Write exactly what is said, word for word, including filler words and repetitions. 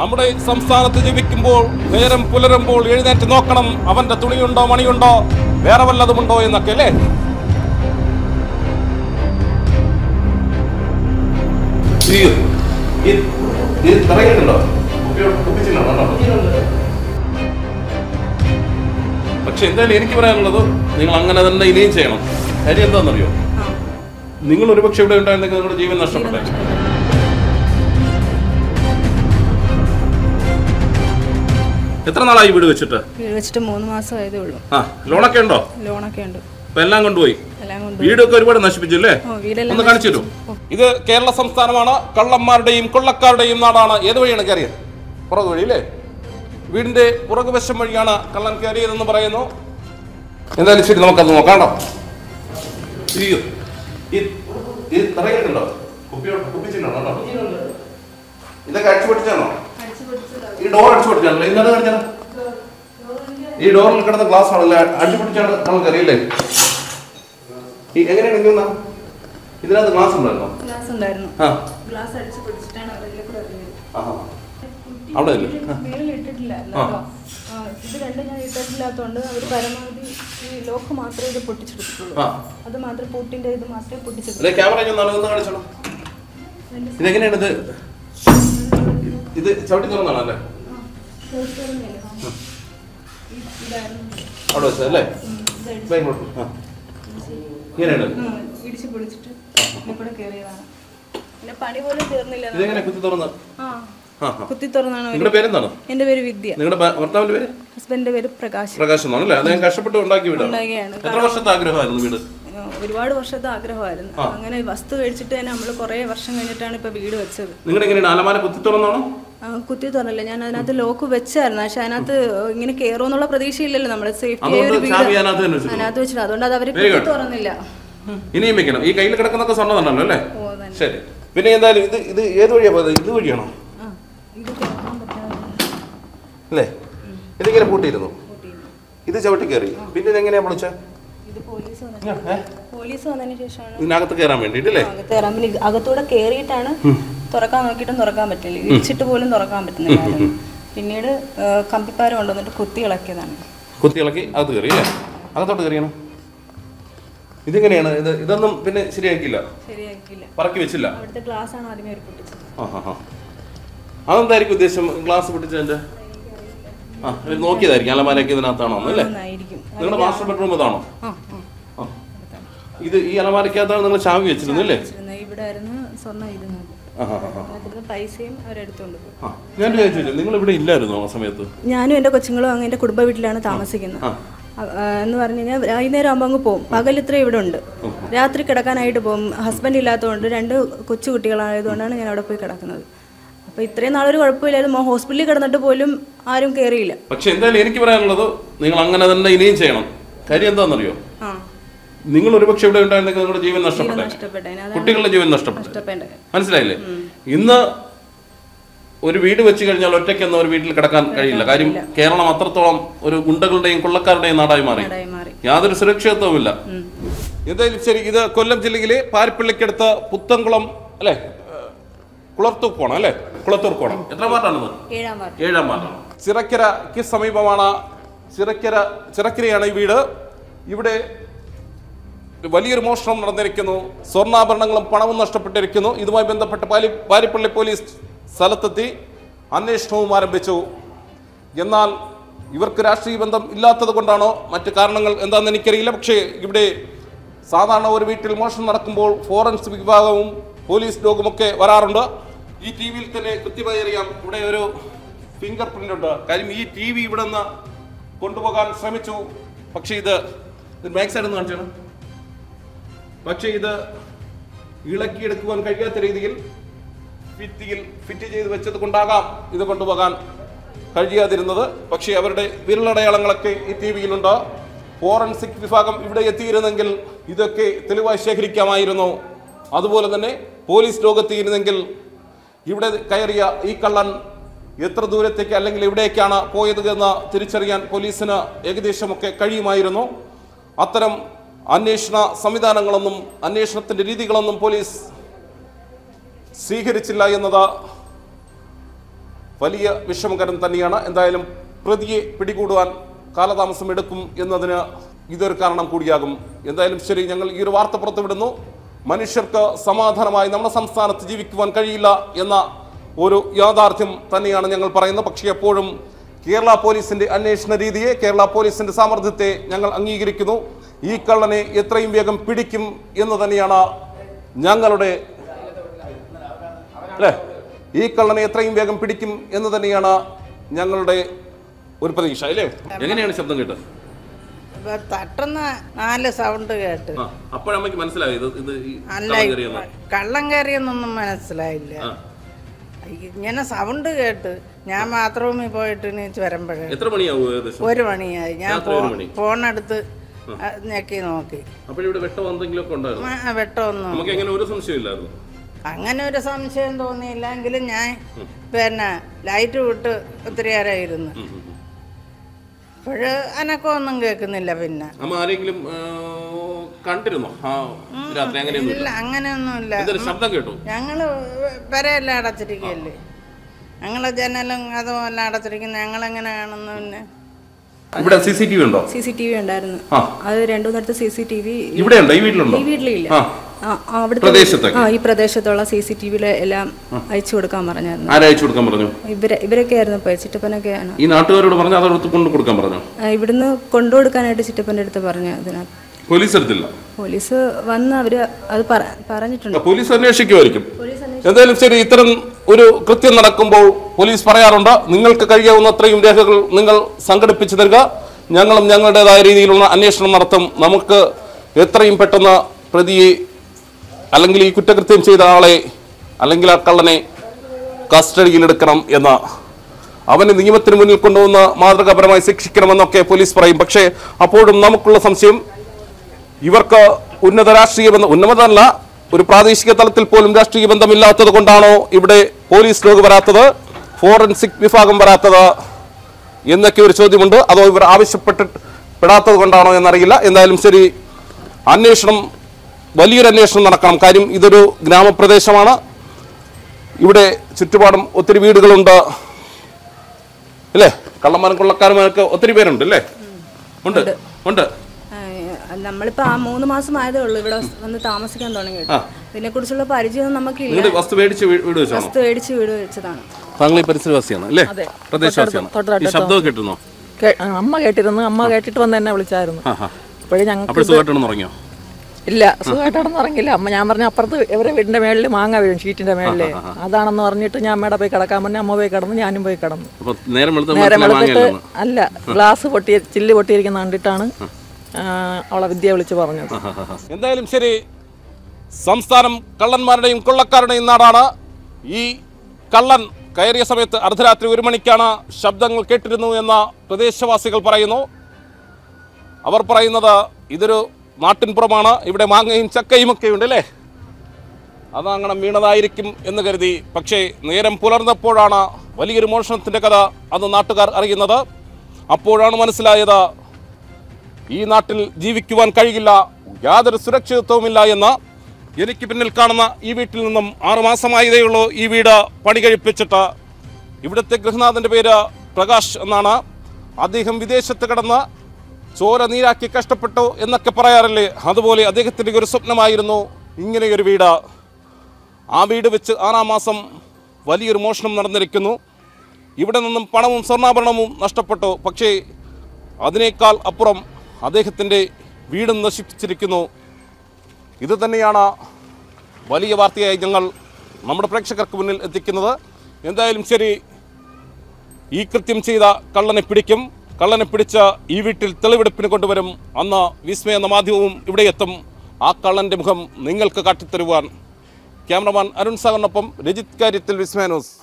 നമ്മുടെ സംസ്ഥാനത്ത് ജീവിക്കുമ്പോൾ നേരം പുലരുമ്പോൾ എഴുന്നേറ്റ് നോക്കണം അവന്റെ തുണിയുണ്ടോ മണിയുണ്ടോ വേറെ വല്ലതുമുണ്ടോ എന്നൊക്കെ അല്ലേ? പക്ഷെ എന്തായാലും എനിക്ക് പറയാനുള്ളത് നിങ്ങൾ അങ്ങനെ തന്നെ ഇനിയും ചെയ്യണം. കാര്യം എന്താണെന്നറിയോ, നിങ്ങൾ ഒരുപക്ഷെ ഇവിടെ ഉണ്ടായിരുന്നെങ്കിൽ നിങ്ങളുടെ ജീവൻ നഷ്ടപ്പെട്ടെ. എത്ര നാളായി വീട് വെച്ചിട്ട്? വീട് വെച്ചിട്ട് മൂന്ന് മാസം ആയതേ ഉള്ളൂ. ആ, ലോണൊക്കെ ഉണ്ടോ? ലോണൊക്കെ ഉണ്ട്. അപ്പൊ എല്ലാം കൊണ്ടുപോയി. വീടൊക്കെ ഒരുപാട് നശിപ്പിച്ചില്ലേ? ഒന്ന് കാണിച്ചു തരൂ. ഇത് കേരള സംസ്ഥാനമാണ്. കള്ളന്മാരുടെയും കൊള്ളക്കാരുടെയും നാടാണ്. ഏത് വഴിയാണ് കയറിയത്? പുറകു വഴി അല്ലേ? വീടിന്റെ പുറകുവശം വഴിയാണ് കള്ളൻ കയറിയതെന്ന് പറയുന്നു. എന്തായാലും ശരി, നമുക്കത് നോക്കാണ്ടോ. ഇതൊക്കെ അടിച്ചു പൊട്ടിച്ചാണോ? ഈ ഡോർ അടിച്ചു പൊട്ടിച്ചാണല്ലോ. ഇന്നത് കാണിച്ചാൽ ഈ ഡോറിൽ കിടന്ന ഗ്ലാസ് ആണല്ലേ അടിച്ചു പൊട്ടിച്ചാണ് നമുക്ക് അറിയില്ലേ? ഈ എങ്ങനെയാണ് ഇങ്ങനെ ഇതിനകത്ത് ഗ്ലാസ് ഉണ്ടായിരുന്നോ? ആ, അവിടെ ഇത് രണ്ടും ഞാൻ ഇട്ടിട്ടില്ലാത്തതുകൊണ്ട് അവർ പരമാവധി ഈ ലോക്ക് മാത്രമേ ഇത് പൊട്ടിച്ചെടുത്തിട്ടുള്ളൂ. അത് മാത്രം പൂട്ടിന്റെ ഇത് മാത്രമേ പൊട്ടിച്ചെടുത്തുള്ളൂ. ഇതെങ്ങനെയാണ് ഇത് ഇത് ചവിട്ടി തുറന്നാണല്ലേ അവിടെ വെച്ചല്ലേ? ഇടിച്ചു പൊളിച്ചിട്ട് ഇവിടെ കയറിയതാണ്. പിന്നെ പണി പോലും തീർന്നില്ല. ഇതെങ്ങനെ കുത്തി തുറന്ന? കുത്തി തുറന്നാണ്. നിങ്ങളുടെ പേരെന്താണ്? എന്റെ പേര് വിദ്യ. നിങ്ങളുടെ ഭർത്താവിന്റെ പേര്? ഹസ്ബൻഡിന്റെ പേര് പ്രകാശ്. പ്രകാശ് എന്നാണല്ലേ? അദ്ദേഹം കഷ്ടപ്പെട്ട് ഉണ്ടാക്കി വീടാണ്. എത്ര വർഷത്തെ ആഗ്രഹമായിരുന്നു വീട്? ഒരുപാട് വർഷത്തെ ആഗ്രഹമായിരുന്നു. അങ്ങനെ വസ്തു കഴിച്ചിട്ട് തന്നെ നമ്മൾ കുറെ വർഷം കഴിഞ്ഞിട്ടാണ് ഇപ്പൊ വീട് വെച്ചത്. നിങ്ങളുടെ എങ്ങനെയാണ് അലമാര കുത്തി തുറന്നാണോ? കുത്തി തുറന്നില്ല, ഞാൻ അതിനകത്ത് ലോക്ക് വെച്ചായിരുന്നു. പക്ഷെ അതിനകത്ത് ഇങ്ങനെ കയറുമെന്നുള്ള പ്രതീക്ഷയില്ലല്ലോ നമ്മുടെ സേഫ്റ്റി അതിനകത്ത് വെച്ചിട്ട്. അതുകൊണ്ട് അത് അവര് കുത്തി തുറന്നില്ല. ഇനിയും വെക്കണം. ഈ കയ്യിൽ കിടക്കുന്നൊക്കെ സ്വർണ്ണതാണല്ലോ അല്ലേ? ശരി. പിന്നെ എന്തായാലും ഇത് ഇത് ഏത് വഴിയാ പോയത്? ഇത് വഴിയാണോ അല്ലേ? ഇതിങ്ങനെ പൂട്ടിയിരുന്നു. ഇത് ചവിട്ടി കയറി. പിന്നെ ഇതെങ്ങനെയാ വിളിച്ച? പോലീസ് വന്നതിന് ശേഷമാണ് ഇതിനകത്ത് കയറാൻ വേണ്ടിട്ടല്ലേ? അകത്തൂടെ കയറിയിട്ടാണ് തുറക്കാൻ നോക്കിയിട്ടും തുറക്കാൻ പറ്റില്ല. ഇടിച്ചിട്ട് പോലും തുറക്കാൻ പറ്റുന്നില്ല. പിന്നീട് കമ്പിപ്പാരം കൊണ്ടുവന്നിട്ട് കുത്തി ഇളക്കിയതാണ്. കുത്തി ഇളക്കി അകത്ത് കയറി അല്ലേ? അകത്തോട്ട് കയറിയാണ്. ഇതെങ്ങനെയാണ് ഇത്? ഇതൊന്നും പിന്നെ ശരിയാക്കില്ല. ശരിയാക്കില്ല, പറക്കി വെച്ചില്ല. അവിടുത്തെ ഗ്ലാസ് ആണ് ആദ്യമേ പൊട്ടിച്ചത്. അതെന്തായിരിക്കും ഉദ്ദേശം? ഗ്ലാസ് പൊട്ടിച്ചതിന്റെ ആ നോക്കിയതായിരിക്കും. അലമാരയൊക്കെ ഇതിനകത്താണോ അല്ലേ? നിങ്ങളുടെ മാസ്റ്റർ ബെഡ്റൂം ഇതാണോ? ഇത് ഈ അലമാരക്കകത്താണ് നിങ്ങൾ ചാവി വെച്ചിരുന്നു അല്ലേ? ഇവിടെ ആയിരുന്നു സ്വർണ്ണം ഇരുന്നത്. പൈസയും അവരെടുത്തോണ്ട് പോയി. ഞാൻ ചോദിച്ചു, നിങ്ങൾ ഇവിടെ ഇല്ലായിരുന്നോ ആ സമയത്ത്? ഞാനും എന്റെ കൊച്ചുങ്ങളും അങ്ങ് എന്റെ കുടുംബ വീട്ടിലാണ് താമസിക്കുന്നത്. എന്ന് പറഞ്ഞു കഴിഞ്ഞാൽ വൈകുന്നേരം ആകുമ്പോൾ അങ്ങ് പോകും. പകൽ ഇത്ര ഇവിടെ ഉണ്ട്. രാത്രി കിടക്കാനായിട്ട് പോകും. ഹസ്ബൻഡ് ഇല്ലാത്തതുകൊണ്ട് രണ്ട് കൊച്ചു കുട്ടികളായതുകൊണ്ടാണ് ഞാൻ അവിടെ പോയി കിടക്കുന്നത്. അപ്പൊ ഇത്രയും നാളൊരു കുഴപ്പമില്ലായിരുന്നു. ഹോസ്പിറ്റലിൽ കിടന്നിട്ട് പോലും ആരും കയറിയില്ല. പക്ഷെ എന്തായാലും എനിക്ക് പറയാനുള്ളത്, നിങ്ങൾ അങ്ങനെ തന്നെ ഇനിയും ചെയ്യണം. കാര്യം എന്താണെന്നറിയോ, നിങ്ങൾ ഒരുപക്ഷെ ഇവിടെ ഉണ്ടായിരുന്നെങ്കിൽ നിങ്ങളുടെ ജീവൻ നഷ്ടപ്പെട്ടെ, കുട്ടികളുടെ ജീവൻ നഷ്ടപ്പെട്ടെ. മനസ്സിലായില്ലേ? ഇന്ന് ഒരു വീട് വെച്ച് കഴിഞ്ഞാൽ ഒറ്റയ്ക്കൊന്നും ഒരു വീട്ടിൽ കിടക്കാൻ കഴിയില്ല. കാര്യം കേരളം അത്രത്തോളം ഒരു ഗുണ്ടകളുടെയും കൊള്ളക്കാരുടെയും നാടായി മാറി. യാതൊരു സുരക്ഷിതത്വമില്ല. എന്തായാലും ശരി, ഇത് കൊല്ലം ജില്ലയിലെ പാരിപ്പള്ളിക്കടുത്ത് പുത്തൻകുളം അല്ലെ, കുളത്തൂർക്കോണം അല്ലെ? കുളത്തൂർക്കോണം. എത്ര വാർഡാണെന്ന്? ഏഴാം വാർഡാണ്. ചിറക്കരയ്ക്ക് സമീപമാണ്. ചിറക്കര ചിറക്കരയാണ് ഈ വീട്. ഇവിടെ വലിയൊരു മോഷണം നടന്നിരിക്കുന്നു. സ്വർണ്ണാഭരണങ്ങളും പണവും നഷ്ടപ്പെട്ടിരിക്കുന്നു. ഇതുമായി ബന്ധപ്പെട്ട് പാലി പാരിപ്പള്ളി പോലീസ് സ്ഥലത്തെത്തി അന്വേഷണവും ആരംഭിച്ചു. എന്നാൽ ഇവർക്ക് രാഷ്ട്രീയ ബന്ധം ഇല്ലാത്തത് കൊണ്ടാണോ മറ്റ് കാരണങ്ങൾ എന്താണെന്ന് എനിക്കറിയില്ല. പക്ഷേ ഇവിടെ സാധാരണ ഒരു വീട്ടിൽ മോഷണം നടക്കുമ്പോൾ ഫോറൻസിക് വിഭാഗവും പോലീസ് ഡോഗുമൊക്കെ വരാറുണ്ട്. ഈ ടി വിയിൽ തന്നെ കൃത്യമായി അറിയാം ഇവിടെ ഒരു ഫിംഗർ പ്രിന്റ് ഉണ്ട്. കാര്യം ഈ ടി വി ഇവിടെ നിന്ന് കൊണ്ടുപോകാൻ ശ്രമിച്ചു. പക്ഷേ ഇത് ബാക്ക് സൈഡ് ഒന്ന് കാണിച്ചാണ്. പക്ഷേ ഇത് ഇളക്കിയെടുക്കുവാൻ കഴിയാത്ത രീതിയിൽ ഭിത്തിയിൽ ഫിറ്റ് ചെയ്ത് വെച്ചത് കൊണ്ടാകാം ഇത് കൊണ്ടുപോകാൻ കഴിയാതിരുന്നത്. പക്ഷേ അവരുടെ വിരലടയാളങ്ങളൊക്കെ ഈ ടി വിയിലുണ്ട്. ഫോറൻസിക് വിഭാഗം ഇവിടെ എത്തിയിരുന്നെങ്കിൽ ഇതൊക്കെ തെളിവായി ശേഖരിക്കാമായിരുന്നു. അതുപോലെ തന്നെ പോലീസ് ലോകത്തിയിരുന്നെങ്കിൽ ഇവിടെ കയറിയ ഈ കള്ളൻ എത്ര ദൂരത്തേക്ക് അല്ലെങ്കിൽ എവിടേക്കാണ് പോയത് എന്ന് തിരിച്ചറിയാൻ പോലീസിന് ഏകദേശമൊക്കെ കഴിയുമായിരുന്നു. അത്തരം അന്വേഷണ സംവിധാനങ്ങളൊന്നും അന്വേഷണത്തിൻ്റെ രീതികളൊന്നും പോലീസ് സ്വീകരിച്ചില്ല എന്നത് വലിയ വിഷമകരം തന്നെയാണ്. എന്തായാലും പ്രതിയെ പിടികൂടുവാൻ കാലതാമസം എടുക്കും എന്നതിന് ഇതൊരു കാരണം കൂടിയാകും. എന്തായാലും ശരി, ഞങ്ങൾ ഈ ഒരു വാർത്ത പുറത്തുവിടുന്നു. മനുഷ്യർക്ക് സമാധാനമായി നമ്മുടെ സംസ്ഥാനത്ത് ജീവിക്കുവാൻ കഴിയില്ല എന്ന ഒരു യാഥാർത്ഥ്യം തന്നെയാണ് ഞങ്ങൾ പറയുന്നത്. പക്ഷേ എപ്പോഴും കേരള പോലീസിന്റെ അന്വേഷണ രീതിയെ, കേരള പോലീസിന്റെ സാമർഥ്യത്തെ ഞങ്ങൾ അംഗീകരിക്കുന്നു. ഈ കള്ളനെ എത്രയും വേഗം പിടിക്കും എന്ന് തന്നെയാണ് ഞങ്ങളുടെ അല്ലേ ഈ കള്ളനെ എത്രയും വേഗം പിടിക്കും എന്ന് തന്നെയാണ് ഞങ്ങളുടെ ഒരു പ്രതീക്ഷ അല്ലേ. എങ്ങനെയാണ് ശബ്ദം കേട്ടത്? തട്ടുന്ന നാല് സൗണ്ട് കേട്ട് അപ്പോഴമ്മക്ക് മനസ്സിലായി അല്ല കള്ളം കയറിയെന്നൊന്നും മനസ്സിലായില്ല. ഇങ്ങനെ സൗണ്ട് കേട്ട് ഞാൻ ബാത്റൂമിൽ പോയിട്ട് നീച്ച് വരുമ്പോഴേ ഒരു മണിയായി. ഞാൻ ഫോണെടുത്ത് ഞെക്കി നോക്കി. വെട്ടമൊന്നും അങ്ങനെ ഒരു സംശയം തോന്നിയില്ലെങ്കിലും ഞാൻ പിന്നെ ലൈറ്റ് വിട്ട് ഒത്തിരി നേരമായിരുന്നു. അപ്പോഴ് അനക്കമൊന്നും കേൾക്കുന്നില്ല. പിന്നെ ഇല്ല, അങ്ങനെയൊന്നുമില്ല. ഞങ്ങള് പെരയെല്ലാം അടച്ചിരിക്കല്ലേ, ഞങ്ങള് ജനലും അതും എല്ലാം അടച്ചിരിക്കുന്ന ഞങ്ങളെങ്ങനെ കാണുന്നു? പിന്നെ ഇവിടെ സി സി ടി വി ഉണ്ടോ? സി സി ടി വി ഉണ്ടായിരുന്നു. അത് രണ്ടു നേരത്തെ സി സി ടി വി ഇവിടെ ഉണ്ടോ? ഈ വീട്ടിലുണ്ടോ? ഈ വീട്ടിലില്ല. ആ ഈ പ്രദേശത്തുള്ള സി സി ടി വിയിലെ എല്ലാം അയച്ചു കൊടുക്കാൻ പറഞ്ഞായിരുന്നു. ആരയച്ചു കൊടുക്കാൻ പറഞ്ഞു? ഇവരെ ഇവരൊക്കെ ആയിരുന്നു. ഇപ്പൊ ചിറ്റപ്പനൊക്കെയാണ്. ഈ നാട്ടുകാരോട് പറഞ്ഞു അതോടൊത്ത് കൊണ്ടു കൊടുക്കാൻ പറഞ്ഞു? ഇവിടുന്ന് കൊണ്ടുകൊടുക്കാനായിട്ട് ചിറ്റപ്പന്റെ അടുത്ത് പറഞ്ഞു. അതിനകത്ത് പോലീസ് എടുത്തില്ല. പോലീസ് വന്ന് അവര് അത് പറഞ്ഞിട്ടുണ്ട്. പോലീസ് അന്വേഷിക്കുമായിരിക്കും. എന്തായാലും ശരി, ഇത്തരം ഒരു കൃത്യം നടക്കുമ്പോൾ പോലീസ് പറയാറുണ്ട്, നിങ്ങൾക്ക് കഴിയാവുന്ന അത്രയും രേഖകൾ നിങ്ങൾ സംഘടിപ്പിച്ചു തരിക, ഞങ്ങളും ഞങ്ങളുടേതായ രീതിയിലുള്ള അന്വേഷണം നടത്തും, നമുക്ക് എത്രയും പെട്ടെന്ന് പ്രതിയെ അല്ലെങ്കിൽ ഈ കുറ്റകൃത്യം ചെയ്ത ആളെ അല്ലെങ്കിൽ ആ കള്ളനെ കസ്റ്റഡിയിലെടുക്കണം എന്ന്, അവനെ നിയമത്തിന് മുന്നിൽ കൊണ്ടുവന്ന് മാതൃകാപരമായി ശിക്ഷിക്കണമെന്നൊക്കെ പോലീസ് പറയും. പക്ഷേ അപ്പോഴും നമുക്കുള്ള സംശയം, ഇവർക്ക് ഉന്നത രാഷ്ട്രീയ ബന്ധം, ഉന്നതമല്ല ഒരു പ്രാദേശിക തലത്തിൽ പോലും രാഷ്ട്രീയ ബന്ധമില്ലാത്തത് കൊണ്ടാണോ ഇവിടെ പോലീസ് ലോഗ് വരാത്തത്, ഫോറൻസിക് വിഭാഗം വരാത്തത് എന്നൊക്കെ ഒരു ചോദ്യമുണ്ട്. അതോ ഇവർ ആവശ്യപ്പെട്ടിട്ട് പെടാത്തത് കൊണ്ടാണോ എന്നറിയില്ല. എന്തായാലും ശരി, അന്വേഷണം, വലിയൊരു അന്വേഷണം നടക്കണം. കാര്യം ഇതൊരു ഗ്രാമപ്രദേശമാണ്. ഇവിടെ ചുറ്റുപാടും ഒത്തിരി വീടുകളുണ്ട് അല്ലേ, കള്ളന്മാരും കൊള്ളക്കാരുമാരൊക്കെ ഒത്തിരി പേരുണ്ട് അല്ലേ? ഉണ്ട് ഉണ്ട് നമ്മളിപ്പോ ആ മൂന്ന് മാസം ആയതേ ഉള്ളൂ ഇവിടെ വന്ന് താമസിക്കാൻ തുടങ്ങിയിട്ട്. ഇതിനെ കുറിച്ചുള്ള പരിചയം നമുക്കില്ല. വസ്തു മേടിച്ച് വീട് വസ്തു മേടിച്ച് വീട് വെച്ചതാണ്. താങ്കൾ ഈ പരിസരവാസിയാണ് അല്ലേ? പ്രദേശവാസിയാണ്. ശബ്ദം കേട്ടിരുന്നോ? അമ്മ കേട്ടിരുന്നു. അമ്മ കേട്ടിട്ട് വന്ന് എന്നെ വിളിച്ചായിരുന്നു. അപ്പോഴേ ഞങ്ങൾക്ക് സുഖമായിട്ടൊന്നും ഇല്ല, സുഖമായിട്ടൊന്നും ഇറങ്ങില്ല. അമ്മ ഞാൻ പറഞ്ഞു അപ്പുറത്ത് ഇവരെ വീടിന്റെ മേളിൽ മാങ്ങ വീഴും, ഷീറ്റിന്റെ മേളില്, അതാണെന്ന് പറഞ്ഞിട്ട് ഞാൻ അമ്മയുടെ പോയി കിടക്കാൻ പറഞ്ഞു. അമ്മ പോയി കിടന്നു, ഞാനും പോയി കിടന്നു. നേരം വെളുത്തിട്ട് അല്ല, ഗ്ലാസ് പൊട്ടി ചില്ല് പൊട്ടിയിരിക്കുന്ന കണ്ടിട്ടാണ് അവളെ വിദ്യ വിളിച്ച് പറഞ്ഞത്. എന്തായാലും ശരി, സംസ്ഥാനം കള്ളന്മാരുടെയും കൊള്ളക്കാരുടെയും നാടാണ്. ഈ കള്ളൻ കയറിയ സമയത്ത് അർദ്ധരാത്രി ഒരു മണിക്കാണ് ശബ്ദങ്ങൾ കേട്ടിരുന്നു എന്ന പ്രദേശവാസികൾ പറയുന്നു. അവർ പറയുന്നത് ഇതൊരു നാട്ടിൻപുറമാണ്, ഇവിടെ മാങ്ങയും ചക്കയും ഒക്കെ ഉണ്ട് അല്ലേ, അതങ്ങനെ വീണതായിരിക്കും എന്ന് കരുതി. പക്ഷേ നേരം പുലർന്നപ്പോഴാണ് വലിയൊരു മോഷണത്തിൻ്റെ കഥ അന്ന് നാട്ടുകാർ അറിയുന്നത്. അപ്പോഴാണ് മനസ്സിലായത് ഈ നാട്ടിൽ ജീവിക്കുവാൻ കഴിയില്ല, യാതൊരു സുരക്ഷിതത്വവുമില്ല എന്ന്. എനിക്ക് പിന്നിൽ കാണുന്ന ഈ വീട്ടിൽ നിന്നും ആറുമാസമായതേ ഉള്ളൂ ഈ വീട് പണി കഴിപ്പിച്ചിട്ട്. ഇവിടുത്തെ ഗൃഹനാഥൻ്റെ പേര് പ്രകാശ് എന്നാണ്. അദ്ദേഹം വിദേശത്ത് കിടന്ന് ചോര നീരാക്കി കഷ്ടപ്പെട്ടു എന്നൊക്കെ പറയാറില്ലേ, അതുപോലെ അദ്ദേഹത്തിൻ്റെ ഒരു സ്വപ്നമായിരുന്നു ഇങ്ങനെയൊരു വീട്. ആ വീട് വെച്ച് ആറാം മാസം വലിയൊരു മോഷണം നടന്നിരിക്കുന്നു. ഇവിടെ നിന്നും പണവും സ്വർണ്ണാഭരണവും നഷ്ടപ്പെട്ടു. പക്ഷേ അതിനേക്കാൾ അപ്പുറം അദ്ദേഹത്തിൻ്റെ വീടും നശിപ്പിച്ചിരിക്കുന്നു. ഇത് തന്നെയാണ് വലിയ വാർത്തയായി ഞങ്ങൾ നമ്മുടെ പ്രേക്ഷകർക്ക് മുന്നിൽ എത്തിക്കുന്നത്. എന്തായാലും ശരി, ഈ കൃത്യം ചെയ്ത കള്ളനെ പിടിക്കും. കള്ളനെ പിടിച്ച് ഈ വീട്ടിൽ തെളിവെടുപ്പിന് കൊണ്ടുവരും. അന്ന് വിസ്മയ എന്ന മാധ്യമവും ഇവിടെ എത്തും. ആ കള്ളൻ്റെ മുഖം നിങ്ങൾക്ക് കാട്ടിത്തരുവാൻ. ക്യാമറമാൻ അരുൺ സാഗറിനൊപ്പം രജിത് കാര്യത്തിൽ, വിസ്മയ ന്യൂസ്.